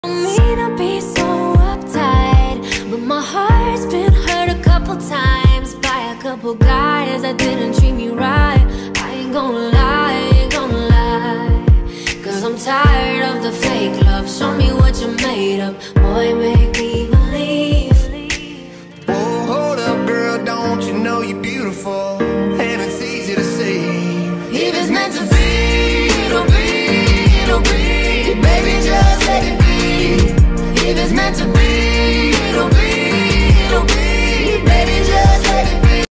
Don't mean to be so uptight, but my heart's been hurt a couple times by a couple guys that didn't treat me right.